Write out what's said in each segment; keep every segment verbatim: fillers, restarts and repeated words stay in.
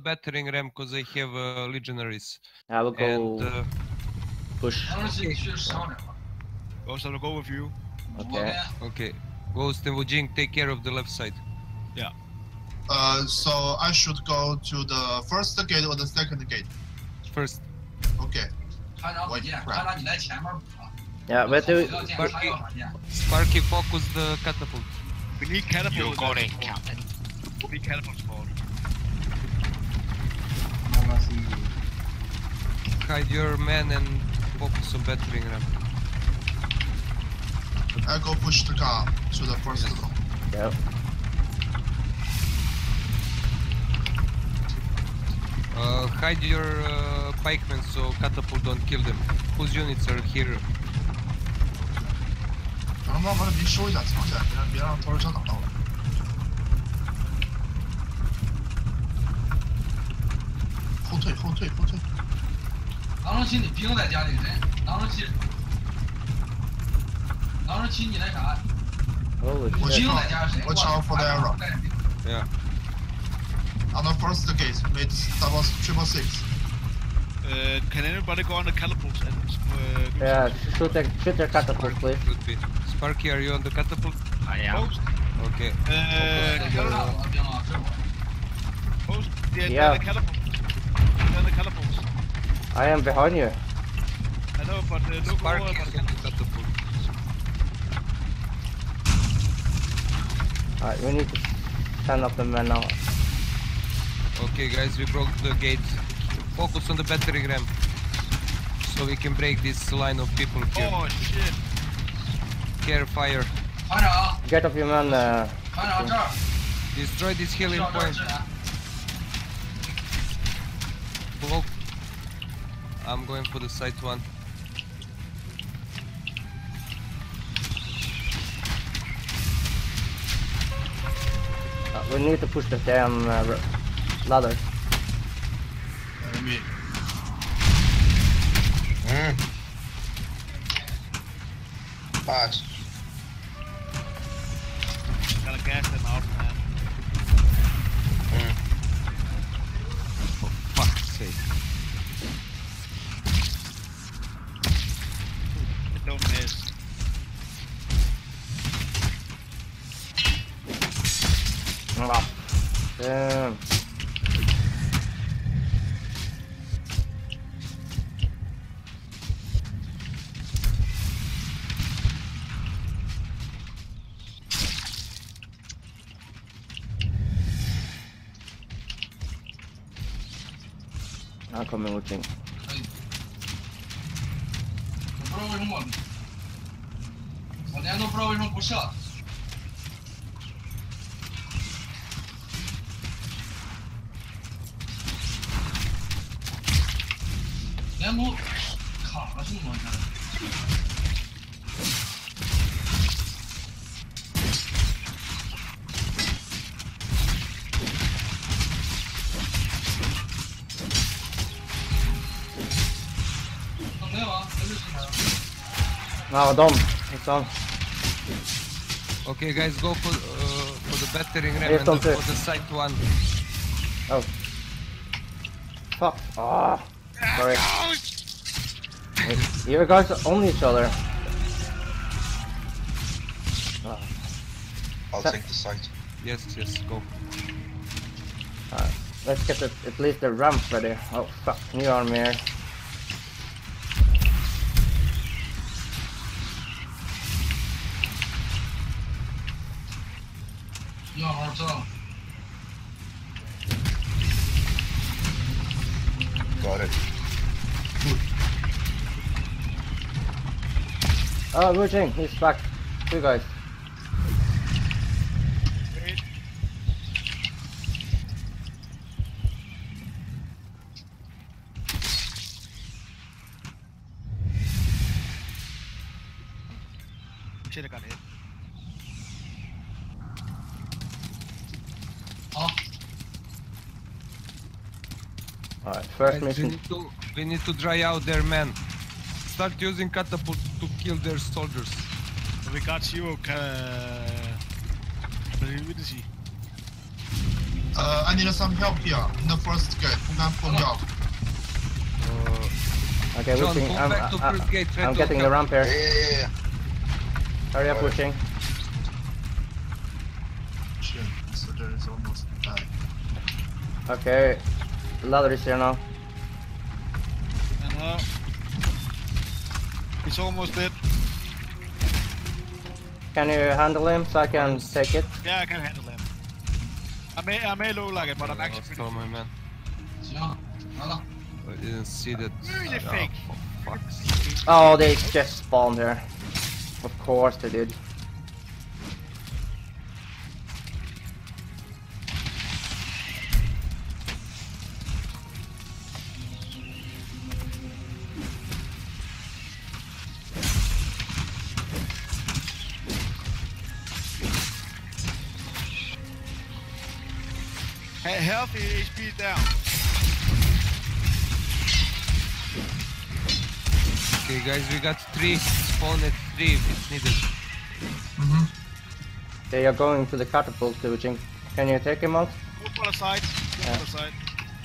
battering ram because I have uh, legionaries. I will go And, uh, push. okay. Ghost, I'll go with you. Okay. Okay. Ghost and Wujing, take care of the left side. Yeah. Uh, so I should go to the first gate or the second gate? First. Okay. Wait, crap. Yeah, where do Sparky, Sparky, focus the catapult. We need catapults. You got it, Captain. We need catapults forward. Hide your men and focus on battering ram. I go push the car to the first Yes. floor. Yep. Uh, hide your uh, pikemen so catapult don't kill them. Whose units are here? 咱们把这逼收一下，藏起来，别让别让拖车车打到了。后退，后退，后退。 囊中期你兵在家里人，囊中期，囊中期你那啥， Holy 我 shit. 知道兵在家谁？ Watch out for the arrow. Yeah. On the first gate, with double triple six. Uh, can anybody go on the catapults and uh, do Yeah, something? shoot their, shoot their catapult, please. Could be. Sparky, are you on the catapult? I am. Post, Okay. uh, 这 catapult, 我兵啊，是我。 post, yeah, Yeah. the catapults. Yeah, the catapults. I am behind you. I know, but uh, look Sparky over. is on the catapult. Alright, we need to stand up the men now. Okay, guys, we broke the gate. Focus on the battering ram. So we can break this line of people here. Oh shit! Care fire. 团长， Get up your men, uh, 团长这儿， Destroy this 这 healing 儿这儿 point. 支援。 Block. I'm going for the side one. uh, we need to push the damn uh, r- ladder. Enemy. Mm. Pass. Gotta gas them out, man. Mm. For fuck's sake. Don't miss. Ah, damn. I'm coming with you. 我不知道为什么我，我连都不知道为什么不射。连都卡了是吗？现在。 没有啊，没事情。 No, don't. It's on. Okay, guys, go for uh, for the battering ram Yes, and the, okay. for the side one. Oh. Fuck. Ah. Sorry. Wait, you guys own each other. Ah. I'll That- take the site. Yes, yes, go. Alright, let's get the, at least the ramp ready. Oh fuck, new army here. 一号知道了。 Got it. Oh, Wu Jing, he's back. Two guys. Wait. Shit, I got hit. 好， Alright, first Guys, we mission. need to we need to dry out their men. Start using catapult to kill their soldiers. We got zero uh, capability. Uh, I need some help here in the first gate. Who can pull me up? Uh, Okay, John, pushing. go I'm, back to I- first gate, try I'm to getting the help. ramp here. Yeah, yeah, yeah, yeah. Hurry up, Alright. pushing. Shit, so there is almost died. Okay, ladder is here now. And uh, he's almost dead. Can you handle him so I can take it? Yeah, I can handle him. I may, I may look like it, but I'm I actually lost pretty. all my man. 行，来了。 I didn't see that. Really Ah, fake. for fuck's sake. Oh, they just spawned here. Of course they did. Hey, healthy H P down. Okay, guys, we got three. Spawn at three if it's needed. Mm-hmm. They are going to the catapult, Jing. Can you take him out? Go for the side. Go Yeah. for the side.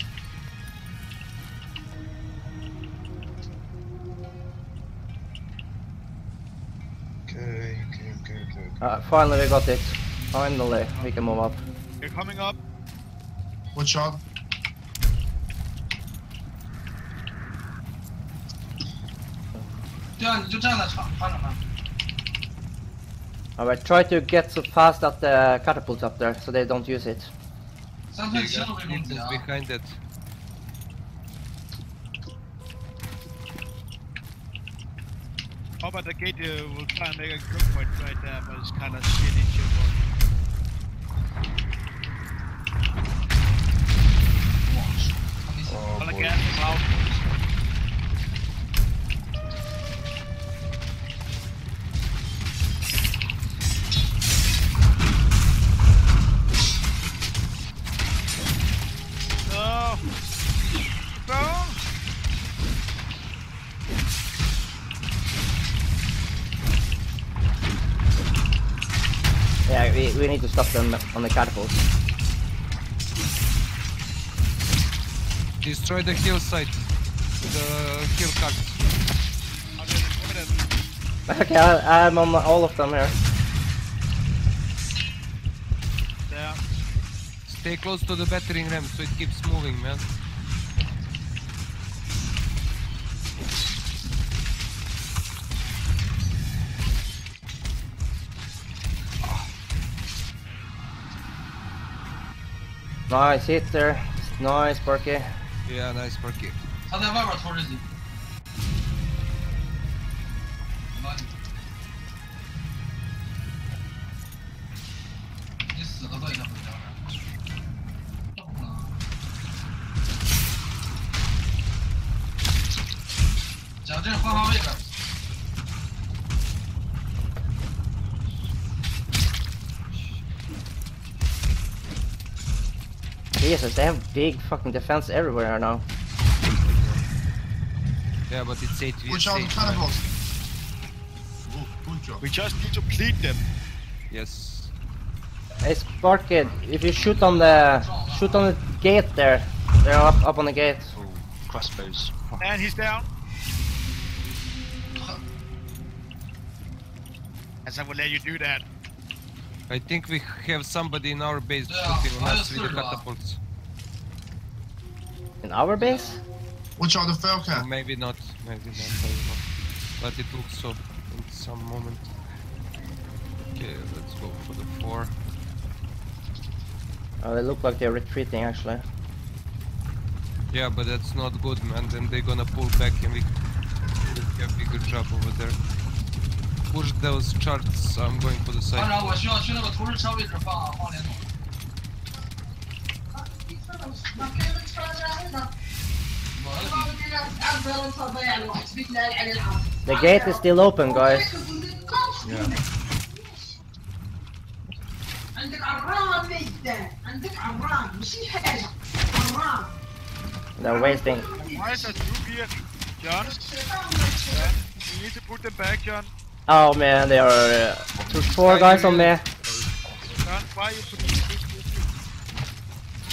Okay, okay, okay, okay. Uh, finally we got it. Finally, we can move up. You're coming up. Watch out. 对啊，你就站在场看着看。 Alright, try to get so fast that the catapult's up there so they don't use it. 三 Okay, 寸七 got 都没攻击 distance 啊！ behind it. How about the gate? Uh, we'll try and make a good point right there, but it's kind of shitty shit. Oh, But boy. again, it's out. No. No. Yeah, we, we need to stop them on the catapult. Destroy the hill side. The hill cart. Okay, then, Okay, I, I'm on all of them here. there. Stay close to the battering ram so it keeps moving, man. Nice hit there. Nice, Perky. Yeah, nice Perky. 他在外边偷着急。你死了吧，你回家这。动了。蒋振换换位置。 Jesus, they have big fucking defense everywhere now. Yeah, but it's eight v Watch out the eight. catapult. Oh, good job. We just need to plead them. Yes. Hey, Sparky, if you shoot on the shoot on the gate there, they're up up on the gate. Oh, crossbows. And he's down. As I will let you do that. I think we have somebody in our base Yeah, shooting on I us with the see that. catapults. In our base? Watch out the fail Or cat. maybe not. Maybe not. I don't know. But it looks so in some moment. Okay, let's go for the four. Oh, they look like they're retreating actually. Yeah, but that's not good, man. Then they're gonna pull back and we we have bigger job over there. Push those charts. I'm going for the 班 side. 长，我需要去那个图示车位置放放联筒。 The gate is still open, guys. Yeah. They're wasting. Why is that group here? John? Yeah. You need to put them back, John. Oh man, there are uh, two, four guys on me. John, why are you putting this group here?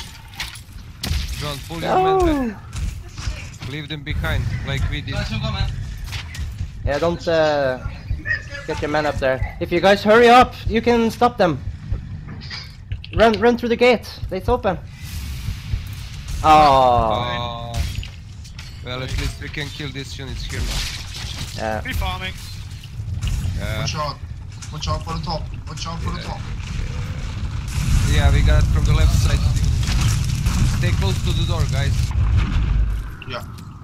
John, pull your men No! back. Leave them behind, like we did. 来，兄哥们， Yeah, don't uh, get your men up there. If you guys hurry up, you can stop them. Run, run through the gate. It's open. Oh. Oh. Well, at least we can kill these units here now. Yeah. Be farming. Yeah. Watch out. Watch out for the top. Watch out for the top. Yeah, we got from the left side. Stay close to the door, guys. Yeah.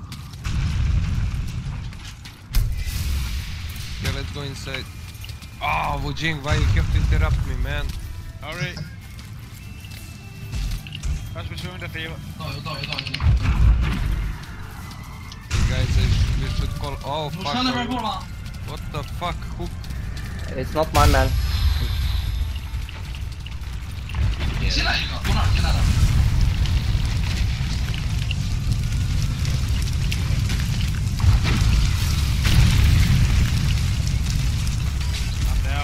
Okay, let's go inside. Oh, Wujing, why you have to interrupt me, man? Sorry. Først besøger der fever. 导游，导游，导游。 Hey guys, I sh we should call. Oh 鲁 fuck! 川那边 are 过 you- 了吗？ What the fuck? Who? It's not my man. 新来一个，从哪儿进来的？ I'm down.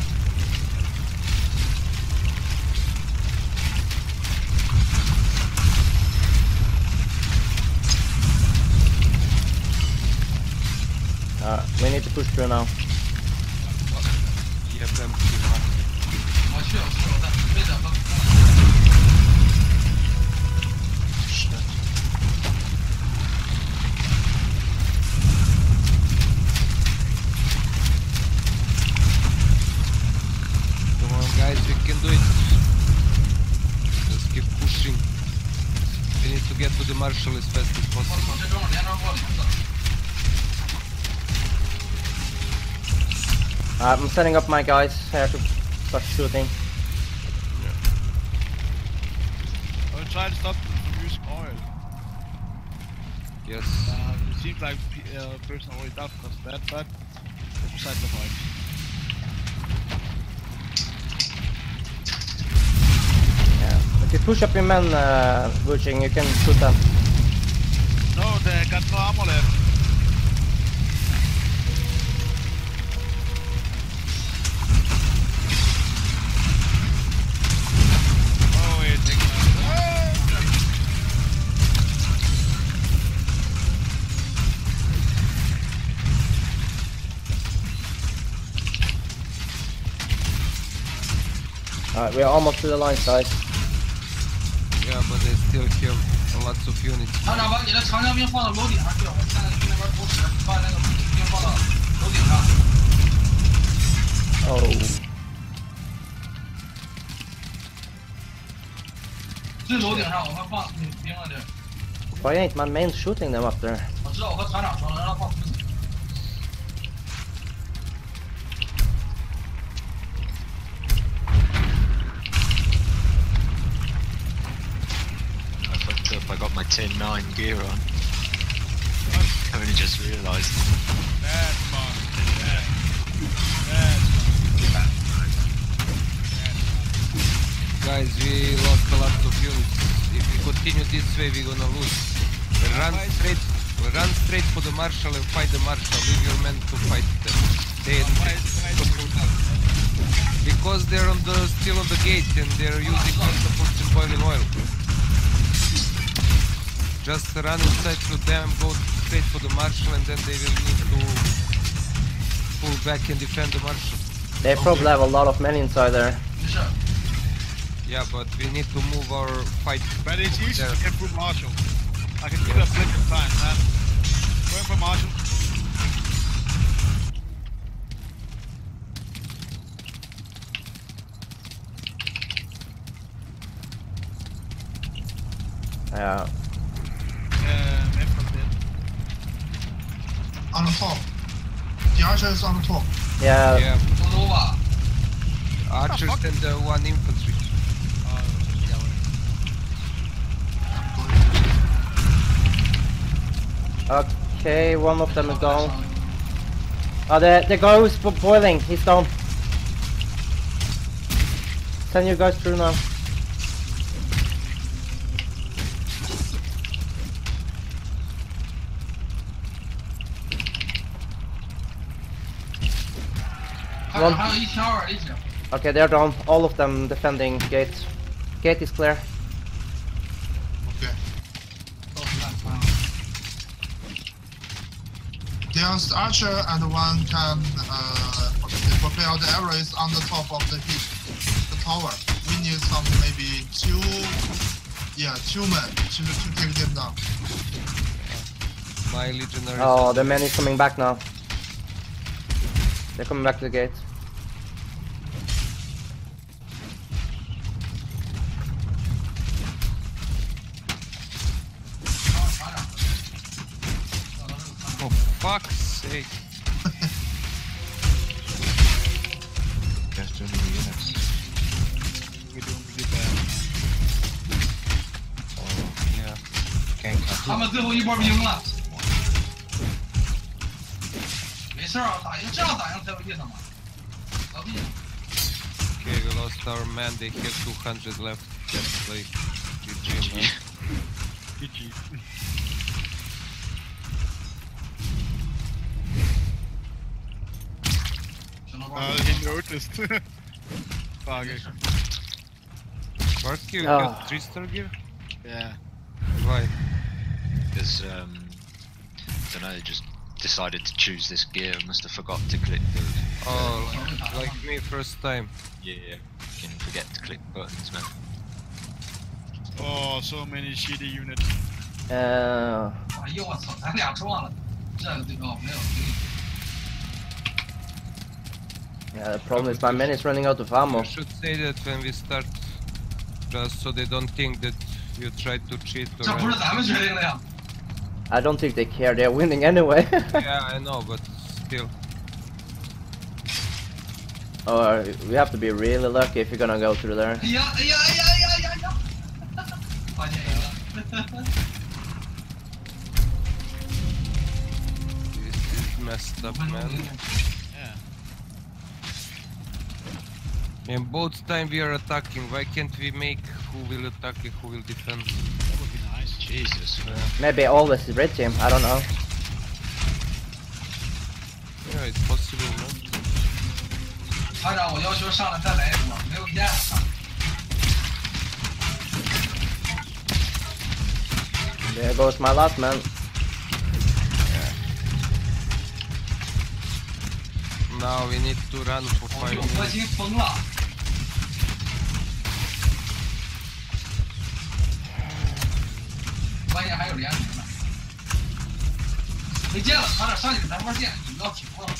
Uh, we need to push through now. Yep, I'm pretty much. 我去，我去，我在背着和。 Shit. Come on, guys, we can do it. Just keep pushing. We need to get to the marshal as fast as 我 possible. 操，这哥们儿连着过两次。 Uh, I'm setting up my guys here to start shooting. I'll try to stop them from using oil. Yes. Uh, it seems like a uh, person already died because of that, but it's beside the point. Yeah. If you push up your men, uh, Wujing, you can shoot them. No, they got no armor left. Oh, wait, take Alright, we're almost to the lines, guys. Yeah, but they still have lots of units. 厂长把你的长枪兵放到楼顶上去，我现在去那边投石，把那个兵放到楼顶上。 Oh. 最楼顶上我会放兵了这。 Why ain't my men shooting them up there? 我知道我和团长说了，让他放兵。 I fucked up. I got my ten nine gear on. I only just realised. Bad smart. Bad. Bad smart. Guys, we lost a lot of units. If we continue this way, we're gonna lose. Run straight, run straight for the marshal and fight the marshal. Leave your men to fight them. They, Why is why is it so because they're on the still on the gate and they're using catapults and boiling oil. Just run inside to them, go straight for the marshal, and then they will need to pull back and defend the marshal. They probably have a lot of men inside there. 没事。 Yeah, but we need to move our fight But it's over easy there. to get through Marshall. I can do that blink of time, man. Going for Marshall. Yeah. Um, F was dead. On the top. The archer is on the top. Yeah. Yeah, 中楼吧。 archers fuck? and uh, one infantry. Oh, yeah, well. Okay, one of them is down. Oh, the, the guy who's bo- boiling, he's down. Send you guys through now. One. 还有一千二一起。 Okay, they're down. All of them defending gate. Gate is clear. Okay. There's archer and one can uh, prepare the arrows on the top of the heap, the tower. We need some maybe two, yeah, two men to, to take them down. My legionaries. Oh, the man is coming back now. They're coming back to the gate. For fuck's sake. Just doing the units. We're doing pretty bad. Oh, yeah. Can't 他们最后一波兵了。没事儿，打赢这样打赢才有意思嘛。老弟。 Okay, we lost our man, they have two hundred left. That's like G G, man. G G. Uh, he noticed. Fuck it. Mark, you Ah. have three star gear? Yeah. Why? Because, um, I don't know, they just decided to choose this gear. Must have forgot to click the. Oh, like, like me first time. Yeah, you can forget to click buttons, man. Oh, so many shitty units. Uh, 哎呦我操，咱俩撞了，这个对吧？没有对。 yeah, the problem is my man is running out of ammo. You should say that when we start, just so they don't think that you tried to cheat 这 or 不是 anything. 咱们决定的呀。 I don't think they care, they're winning anyway. Yeah, I know, but still. Or we have to be really lucky if you're gonna go through there. 哎呀哎呀哎呀哎呀哎呀！发现赢了。 This is messed up, man. Yeah. And both time we are attacking, why can't we make who will attack and who will defend? That would be nice. Jesus. Yeah, Maybe always the red team, I don't know. yeah it's possible, man. 团长，我要求上来再来一波，没有意见。 There goes my last man. Now we need to run for 我 five 有核 minutes. 心疯了。关键还有连赢呢。没见了，团长上去来波剑，你要停了。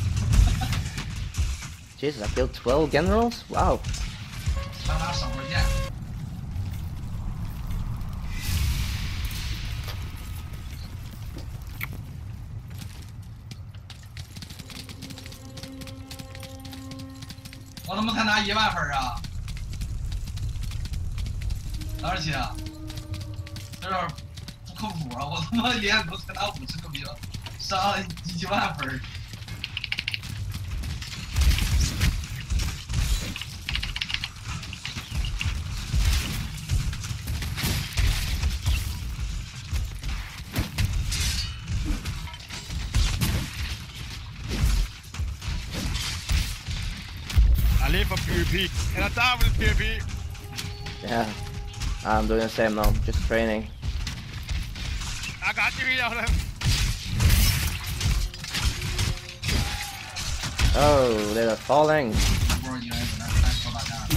Jesus, I killed twelve generals? Wow. 团长省波剑。 我他妈才拿一万分啊！而且，有点不靠谱啊！我他妈连都才拿五十个兵，杀了一万分。 I live for PvP, and I die with PvP. Yeah. I'm doing the same now, just training. I got you out of them. Oh, they're falling. 这波应该在那干超大战。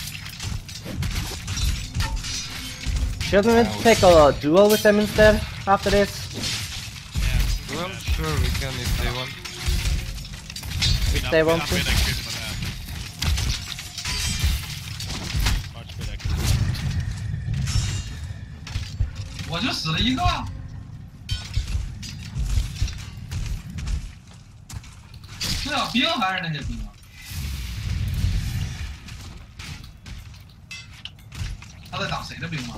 Shouldn't we take a duel with them instead after this? Well, sure we can if they want. If they want to. Much better equipment. 我就死了一个。这叫兵还是那些兵啊？他在挡谁的兵啊？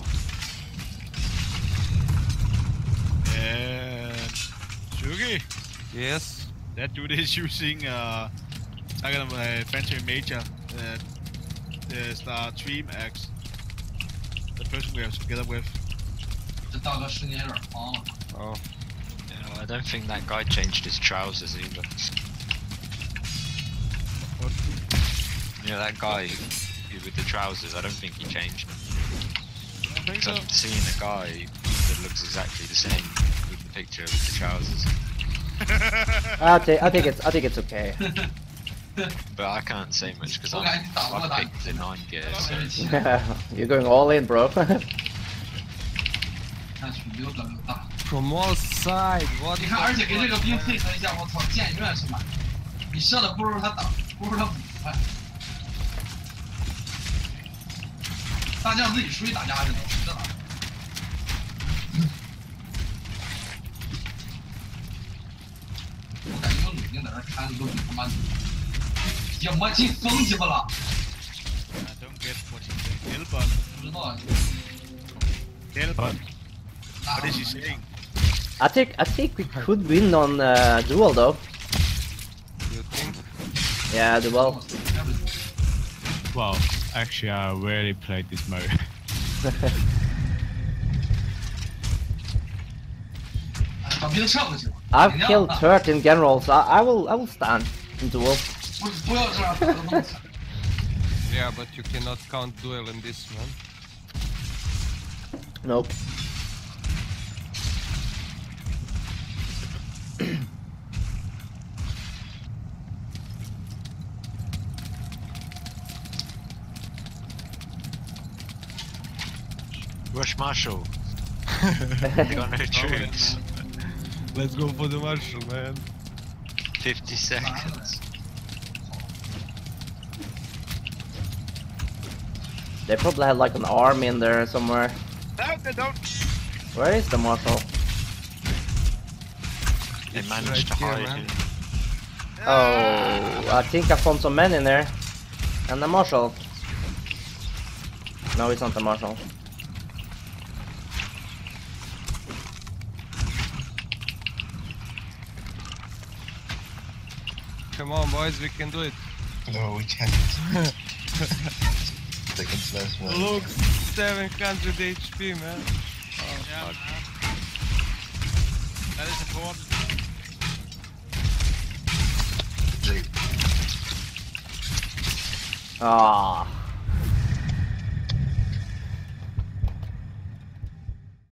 And Sugi, Yes. that dude is using uh, I got a Phantom Major, uh, the Star Dream Axe. The person we are together with. 这大哥瞬间有点慌了。 Oh. Yeah, I don't think that guy changed his trousers either. You know, that guy with the trousers, I don't think he changed them. I think so. I've seen a guy that looks exactly the same with the picture with the trousers. I think I think it's I think it's okay. But I can't say much because Okay, I've, stop, I've what I- picked the nine gear. So You're going all in, bro. 看去溜达溜达。 From all sides, what 你 the 看，而且跟这个 fuck, 兵 man? 配合一下，我操，箭永远是满的。你射的不如他打，不如他补快。大将自己出去打架去了，这哪？我感觉我女兵在那看着都比他妈牛。呀，我进疯鸡巴了！ I don't get what he's saying. Gilbert. 不知道。 Gilbert. 大 What is he saying? I think I think we could win on uh, duel though. You think? Yeah, duel. Well, actually, I rarely played this mode. I've killed thirteen generals. I, I will I will stand in duel. 不不要这样打的东西。 Yeah, but you cannot count duel in this one. Nope. Rush Marshal. They got no troops. Let's go for the marshal, man. Fifty seconds. They probably had like an army in there somewhere. No, they don't. Where is the marshal? They It's managed right to here, hide man. him. Oh, I think I found some men in there. And the marshal. No, it's not the marshal. Come on, boys, we can do it. No, we can't. Seconds less, man. Look, seven hundred H P, man. Oh, Yeah, fuck. man. That is important. Jake. Ah.